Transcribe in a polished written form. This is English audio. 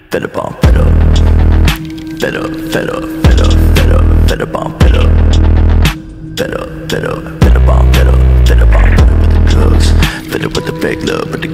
Fed up on fed up. Fed up, fed up, fed up, fed up, fed up on fed up. Fed up, fed up, fed up on fed up. Fed up on fed up with the drugs. Fed up with the fake love, but the